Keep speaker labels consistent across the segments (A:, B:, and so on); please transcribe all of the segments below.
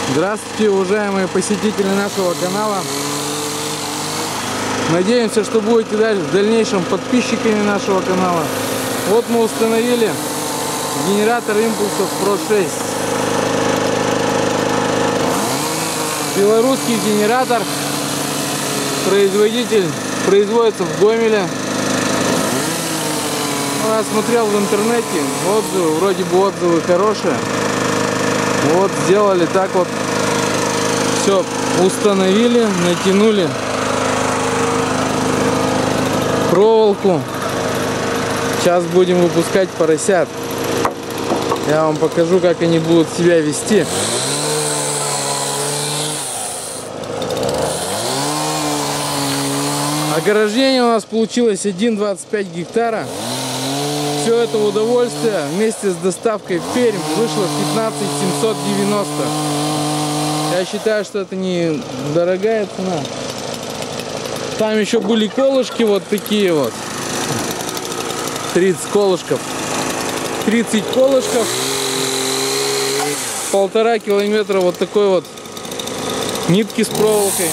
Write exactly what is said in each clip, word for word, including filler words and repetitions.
A: Здравствуйте, уважаемые посетители нашего канала. Надеемся, что будете в дальнейшем подписчиками нашего канала. Вот мы установили генератор импульсов про шесть. Белорусский генератор. Производитель производится в Гомеле. Ну, я смотрел в интернете отзывы, вроде бы отзывы хорошие. Вот сделали так вот. Все установили, натянули проволоку. Сейчас будем выпускать поросят. Я вам покажу, как они будут себя вести. Ограждение у нас получилось один целых двадцать пять гектара. Все это удовольствие вместе с доставкой в Пермь вышло в пятнадцать тысяч семьсот девяносто. Я считаю, что это не дорогая цена. Там еще были колышки вот такие вот. тридцать колышков. тридцать колышков. Полтора километра вот такой вот нитки с проволокой.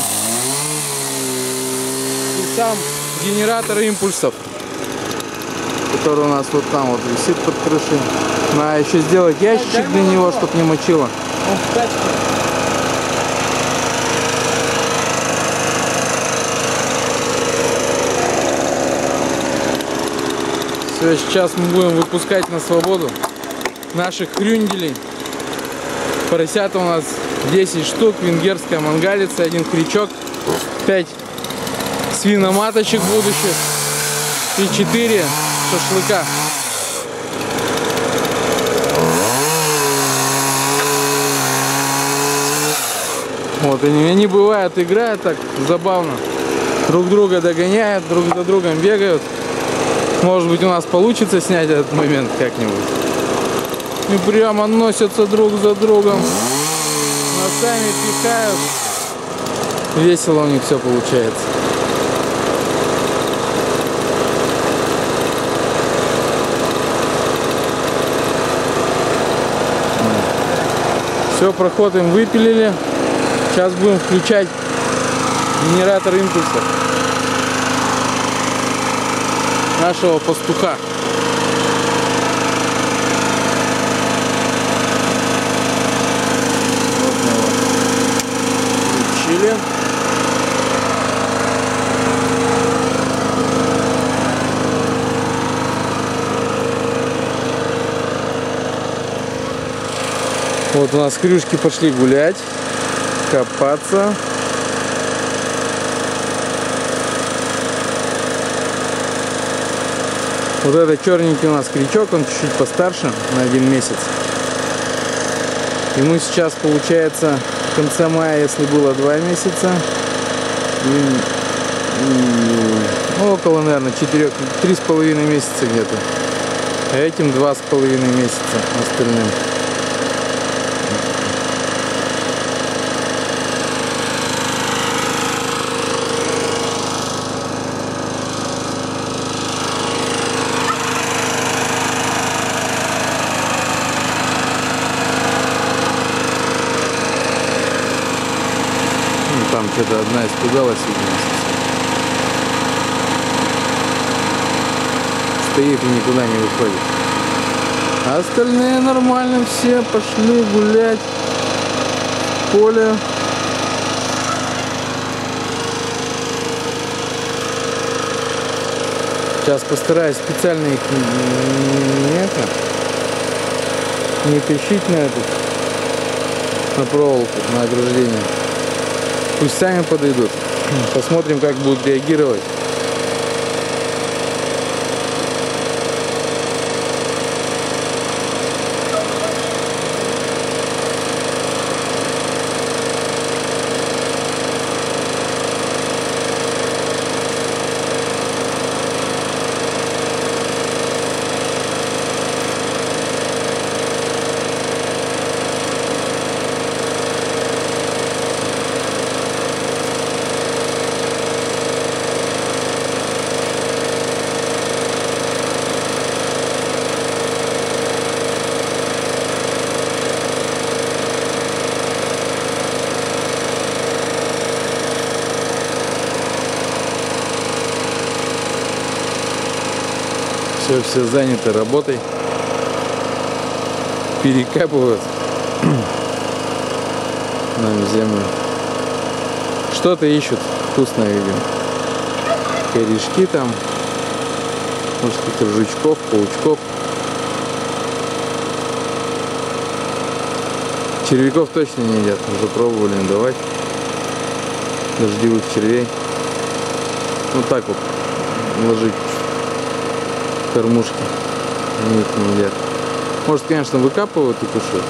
A: И сам генератор импульсов, который у нас вот там вот висит под крышей. Надо еще сделать ящичек для него, чтобы не мочило. Все, сейчас мы будем выпускать на свободу наших хрюнделей. Поросята у нас десять штук, венгерская мангалица, один крючок, пять свиноматочек будущих и четыре шашлыка. Вот они, они бывают, играют так забавно, друг друга догоняют, друг за другом бегают. Может быть, у нас получится снять этот момент как-нибудь. И прямо носятся друг за другом, носами пихают. Весело у них все получается. Все, проход им выпилили. Сейчас будем включать генератор импульса нашего пастуха. Включили. Вот у нас крюшки пошли гулять, копаться. Вот этот черненький у нас крючок, он чуть-чуть постарше, на один месяц. Ему сейчас получается в конце мая, если было два месяца, и, и, ну, около, наверное, четырех, три с половиной месяца где-то. А этим два с половиной месяца остальным. Там что-то одна испугалась, видимо. Стоит и никуда не выходит. А остальные нормально все пошли гулять в поле. Сейчас постараюсь специально их не, не, это, не тащить на эту, на проволоку, на ограждение. Пусть сами подойдут. Посмотрим, как будут реагировать. Все, все заняты работой. Перекапывают нам землю. Что-то ищут вкусное, видимо. Корешки там. Может, каких-то жучков, паучков. Червяков точно не едят. Уже пробовали давать. Дождевых червей. Вот так вот ложить в кормушки. Они их не едят. Может, конечно, выкапывают и кушают.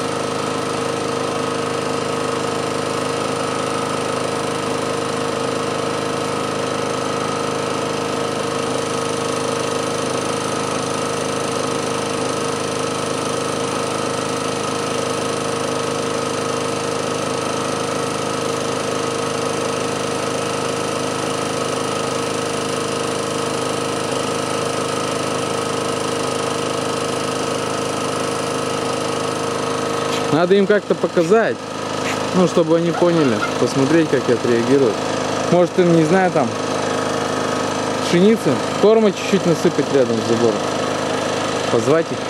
A: Надо им как-то показать, ну, чтобы они поняли, посмотреть, как отреагируют. Может, им, не знаю, там, пшеницы, корма чуть-чуть насыпать рядом с забором. Позвать их.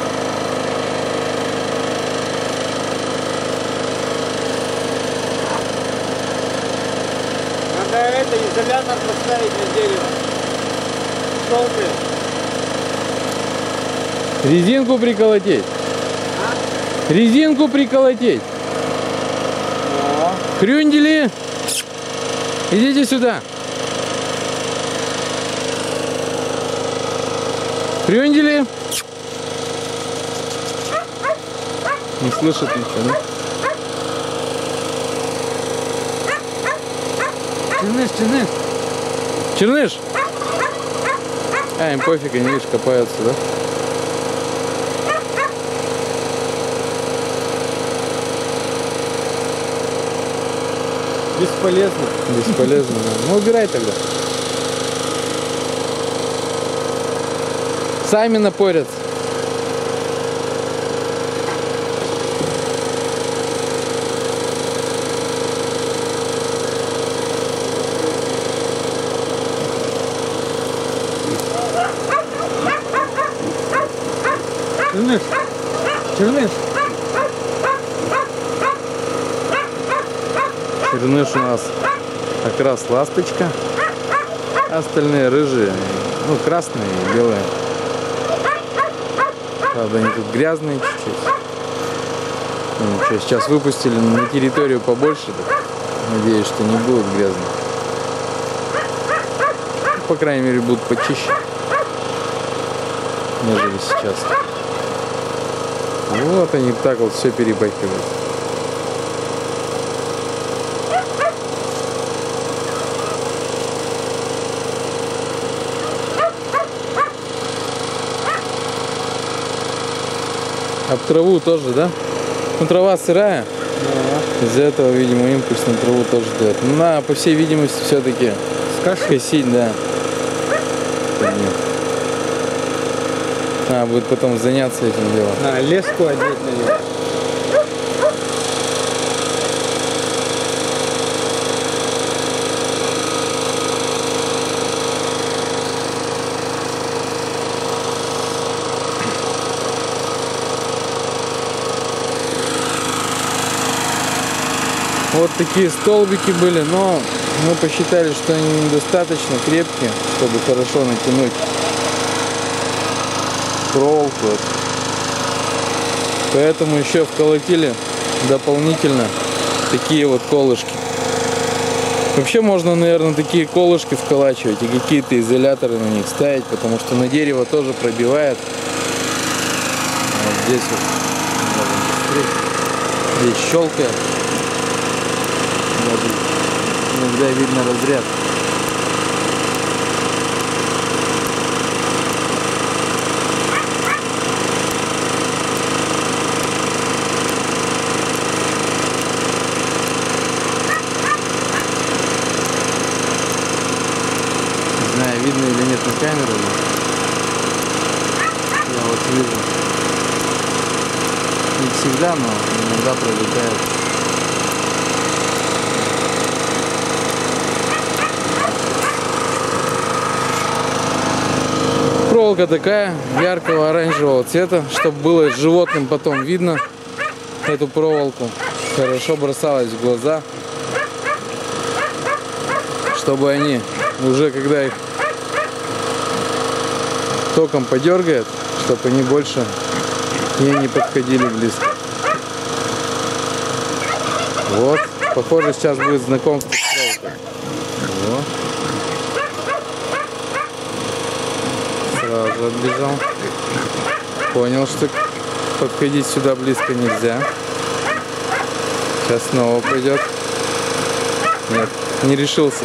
B: Надо это, изолятор поставить на дерево. Толпы.
A: Резинку приколотить. А? Резинку приколотить.
B: О.
A: Хрюндели, идите сюда. Хрюндели. Не слышат ничего, да?
B: Черныш, черныш.
A: Черныш. А, им пофиг, они, видишь, копаются, да?
B: Бесполезно.
A: Бесполезно, да. Ну, убирай тогда. Сами напорятся.
B: Черныш. Черныш.
A: Черныш у нас окрас ласточка, остальные рыжие, ну, красные и белые. Правда, они тут грязные чуть-чуть. Ну, ничего, сейчас выпустили на территорию побольше, так надеюсь, что не будут грязные. Ну, по крайней мере, будут почище, нежели сейчас. Вот они так вот все перепахивают. Об траву тоже, да? Ну, трава сырая.
B: Да.
A: Из-за этого, видимо, импульс на траву тоже дает. Ну, на, по всей видимости, все-таки косить, да. А, будет потом заняться этим делом.
B: А, леску одеть на нее.
A: Вот такие столбики были, но мы посчитали, что они недостаточно крепкие, чтобы хорошо натянуть проволоку. Поэтому еще вколотили дополнительно такие вот колышки. Вообще можно, наверное, такие колышки вколачивать и какие-то изоляторы на них ставить, потому что на дерево тоже пробивает. Вот здесь вот здесь щелкает. Даже иногда видно разряд. Не знаю, видно или нет на камеру, но я вот вижу. Не всегда, но иногда пролетает. проволока такая, яркого оранжевого цвета, чтобы было животным потом видно эту проволоку. Хорошо бросалась в глаза, чтобы они уже, когда их током подергает, чтобы они больше ей не подходили близко. Вот, похоже, сейчас будет знакомство с проволокой. Вот. Сразу отбежал. Понял, что подходить сюда близко нельзя. Сейчас снова пойдет. Нет, не решился.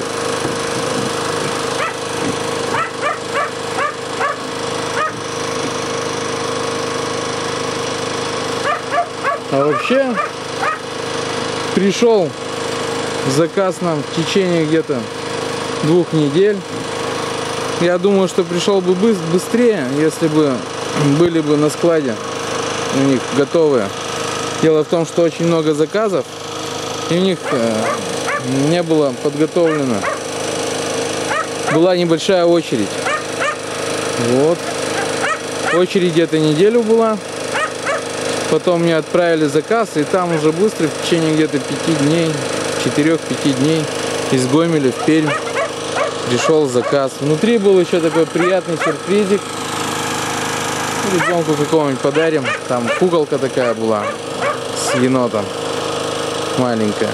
A: А вообще пришел заказ нам в течение где-то двух недель. Я думаю, что пришел бы быстрее, если бы были бы на складе у них готовые. Дело в том, что очень много заказов, и у них не было подготовлено. Была небольшая очередь. Вот. Очередь где-то неделю была. Потом мне отправили заказ, и там уже быстро, в течение где-то пяти дней, четырёх-пяти дней, из Гомеля в Пермь пришел заказ. Внутри был еще такой приятный сюрпризик. Ребенку какого-нибудь подарим. Там куколка такая была с енотом. Маленькая.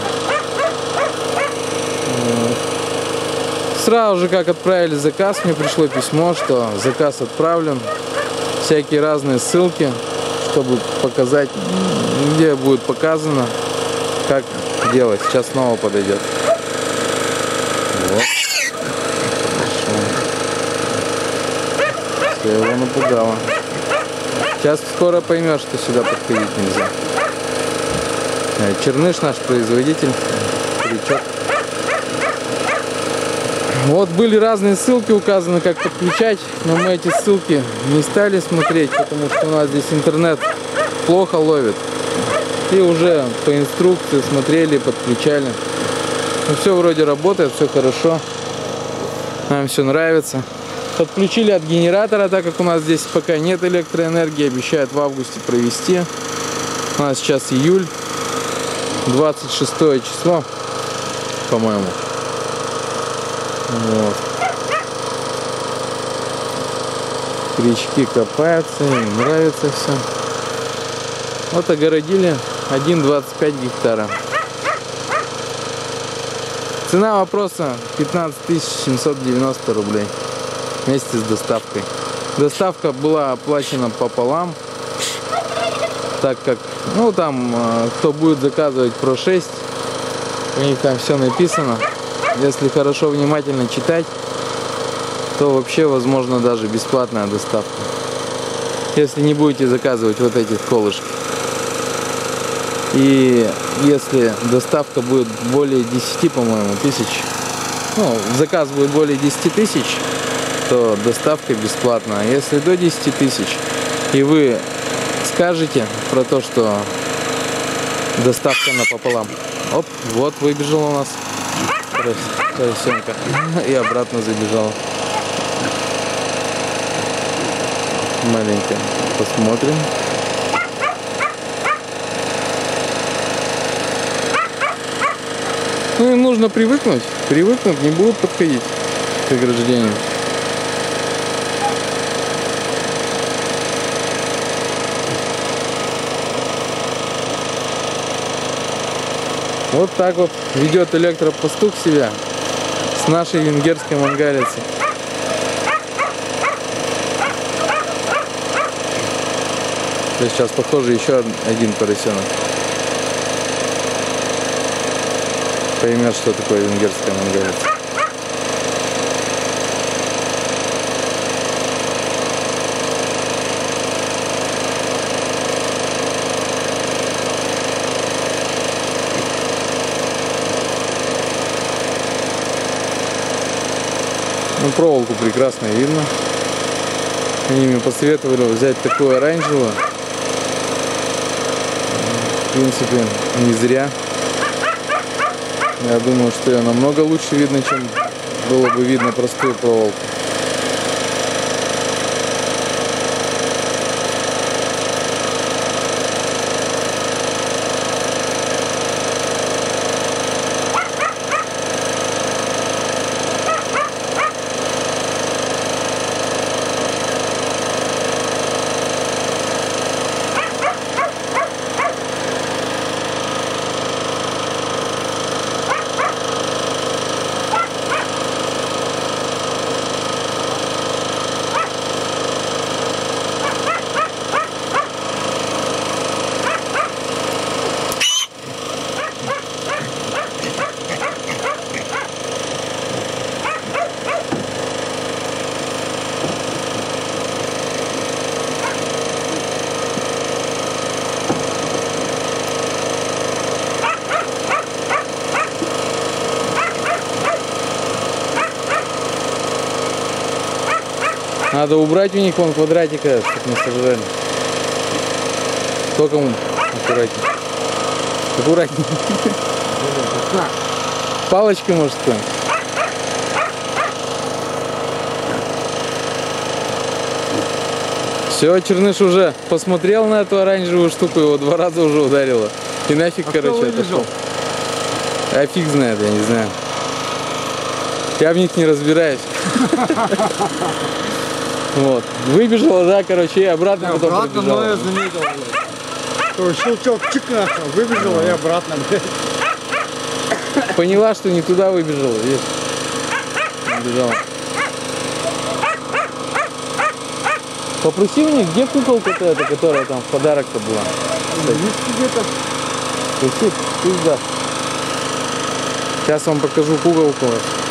A: Вот. Сразу же, как отправили заказ, мне пришло письмо, что заказ отправлен. Всякие разные ссылки, чтобы показать, где будет показано, как делать. Сейчас снова подойдет. Вот. Все, его напугало. Сейчас скоро поймешь, что сюда подходить нельзя. Черныш наш производитель. Крючок. Вот были разные ссылки указаны, как подключать, но мы эти ссылки не стали смотреть, потому что у нас здесь интернет плохо ловит. И уже по инструкции смотрели, подключали. Ну, все вроде работает, все хорошо. Нам все нравится. Подключили от генератора, так как у нас здесь пока нет электроэнергии, обещают в августе провести. У нас сейчас июль, двадцать шестое число, по-моему. Вот. Крючки копаются, им нравится все. Вот огородили один целых двадцать пять гектара. Цена вопроса пятнадцать тысяч семьсот девяносто рублей вместе с доставкой. Доставка была оплачена пополам, так как, ну там, кто будет заказывать про шесть, у них там все написано. Если хорошо внимательно читать, то вообще возможно даже бесплатная доставка, если не будете заказывать вот этих колышки. И если доставка будет более десяти, по-моему, тысяч, ну, заказ будет более десяти тысяч, то доставка бесплатная. Если до десяти тысяч, и вы скажете про то, что доставка напополам, оп, вот выбежал у нас поросенка и обратно забежала. Маленькая. Посмотрим. Ну, им нужно привыкнуть. Привыкнуть, не будут подходить к ограждению. Вот так вот ведет электропастух себя с нашей венгерской мангалицей. Сейчас, похоже, еще один поросенок поймет, что такое венгерская мангалица. Ну, проволоку прекрасно видно. Они мне посоветовали взять такую оранжевую. В принципе, не зря. Я думаю, что ее намного лучше видно, чем было бы видно простую проволоку. Надо убрать у них вон квадратика, чтобы не сожрали. Только он аккуратнее. Аккуратнее. Палочкой, может, кто? Все, Черныш уже посмотрел на эту оранжевую штуку, его два раза уже ударило. И нафиг,
B: А
A: короче, отошел. А фиг знает, я не знаю. Я в них не разбираюсь. Вот. Выбежала, да, короче, и обратно
B: Да,
A: потом
B: обратно,
A: пробежала.
B: но я заметил, блядь. Щелчок, чик нахуй, выбежала и обратно, блядь.
A: Поняла, что не туда выбежала, видишь? Бежала. Попроси у них, где куколка-то эта, которая там в подарок-то была?
B: Есть где-то.
A: Пусть, пусть да. Сейчас вам покажу куколку.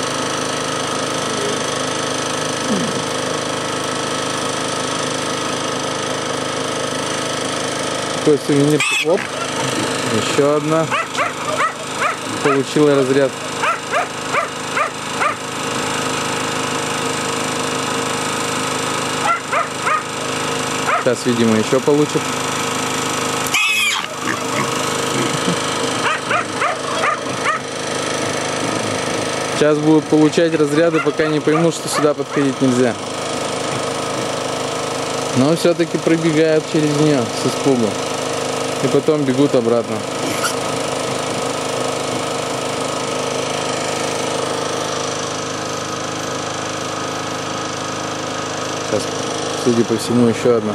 A: Такой сувенир. Оп. Еще одна. Получила разряд. Сейчас, видимо, еще получит. Сейчас будут получать разряды, пока не поймут, что сюда подходить нельзя. Но все-таки пробегают через нее с испугу. И потом бегут обратно. Сейчас, судя по всему, еще одна.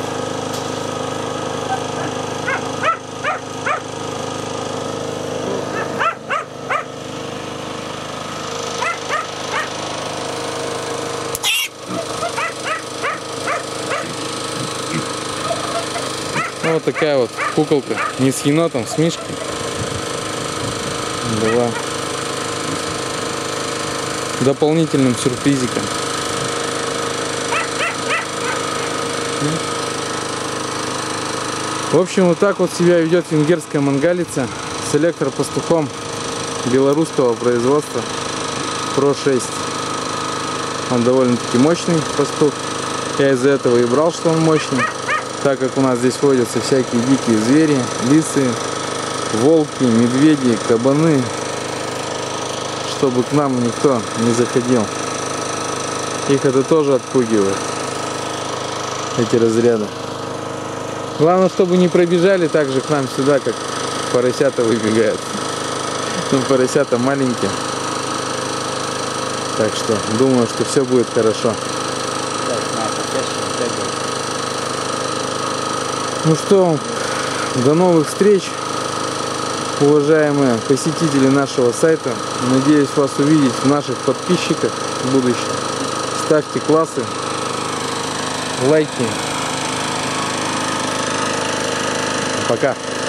A: Ну, вот такая вот куколка. Не с енотом, с мишкой. Была дополнительным сюрпризиком. В общем, вот так вот себя ведет венгерская мангалица с электропастухом белорусского производства про шесть. Он довольно-таки мощный пастух. Я из-за этого и брал, что он мощный. Так как у нас здесь водятся всякие дикие звери, лисы, волки, медведи, кабаны, чтобы к нам никто не заходил. Их это тоже отпугивает, эти разряды. Главное, чтобы не пробежали так же к нам сюда, как поросята выбегают. Ну, поросята маленькие. Так что думаю, что все будет хорошо. Ну что, до новых встреч, уважаемые посетители нашего сайта. Надеюсь вас увидеть в наших подписчиках в будущем. Ставьте классы, лайки. Пока.